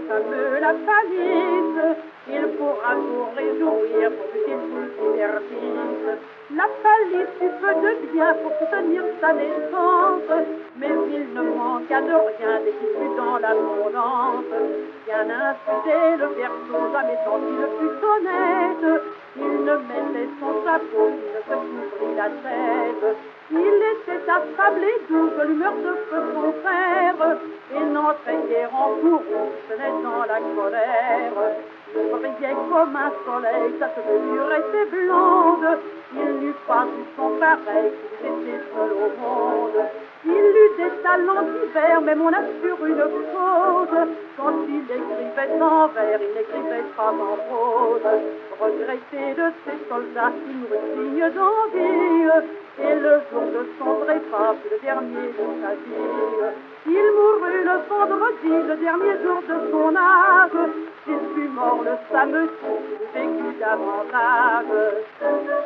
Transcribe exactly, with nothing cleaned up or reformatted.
fameux la palisse. Il pourra vous réjouir pour que qu'il vous divertisse. La palisse eut peu de bien pour soutenir sa naissance, mais il ne manqua de rien dès qu'il fut dans l'abondance. Bien infusé le berceau, jamais tant il fut honnête, il ne mettait son chapeau, il ne se couvrit la tête. Il était affable et doux de l'humeur de feu son frère, et n'entrait guère en courroux, ce n'est dans la colère. Il brillait comme un soleil, sa chevelure était blonde, il n'eut pas eu son pareil, il était seul au monde. Il eut des talents divers, mais on assure une chose, quand il écrivait en vers, il n'écrivait pas en prose. Regretté de ses soldats qui moururent dignes d'envie, et le jour de son trépas fut le dernier de sa vie. Il mourut le vendredi, le dernier jour de son âge. S'il fut mort le samedi, il vécut davantage.